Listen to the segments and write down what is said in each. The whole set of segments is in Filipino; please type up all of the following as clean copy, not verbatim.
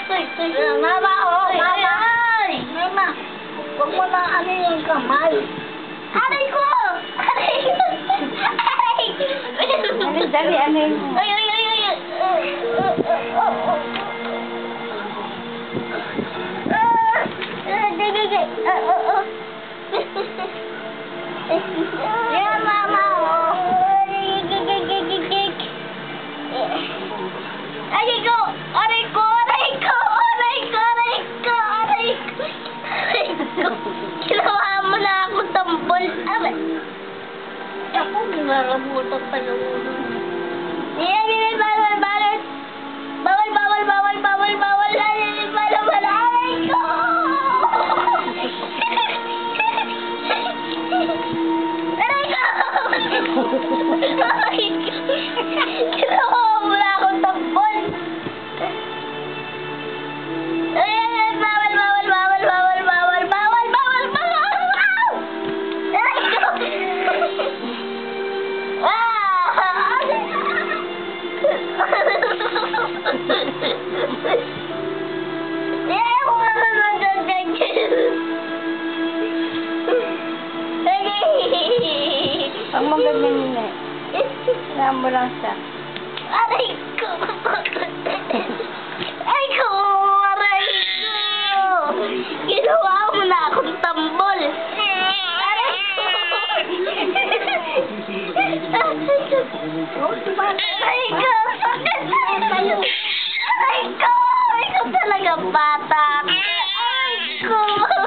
Mama, oh, mama. Mama, huwag mo na ano yung kamay. Aray ko! Aray ko! Aray! Dali, ano yun? Ay, ay, ay, ay. Yeah, mama. Aray ko! Aray ko! Aray ko! Aray ko! Aray ko! Aray ko! Aray ko! Ginawa mo na ako tambol. Aray! Ako, ginarabutan pa yung ulo. Bawal, bawal, bawal. Bawal, bawal, bawal, bawal, bawal. Bawal, bawal. Aray ko! Aray ko! Aray ko! Ginawa mo na ako tambol. Ayan, bawal, bawal, bawal, bawal, bawal, bawal, bawal, bawal, bawal! Aray ko! Pag mo ganyan yun eh. Kaya mo lang siya. Aray ko! Ay ko! Aray ko! Ginawa mo na akong tambol! Aray ko! Aray ko! Aray ko! Ikaw talaga bata! Aray ko!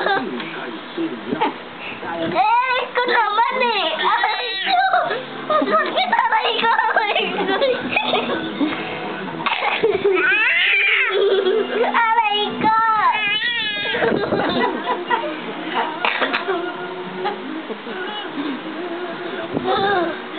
Aray ko naman eh! Aray ko! Bakit aray ko? Aray ko! Aray ko!